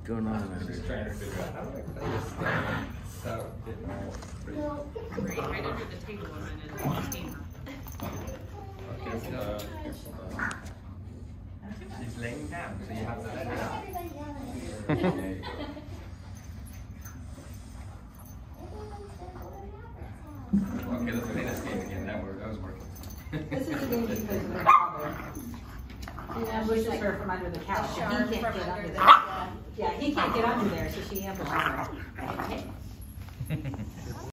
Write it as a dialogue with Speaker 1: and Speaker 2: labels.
Speaker 1: going on under
Speaker 2: Just
Speaker 1: there?
Speaker 2: trying to figure out how do I play this stuff without getting all pretty.
Speaker 3: Right under the table and then in the steamer.
Speaker 2: Careful, she's laying down, so you have to let her out. There you go. Okay, let's play this game again. That was working.
Speaker 4: This is a game because of her father. He ambushes her from under the couch. He can't get under there. Yeah, he can't get under there, so she ambushes her.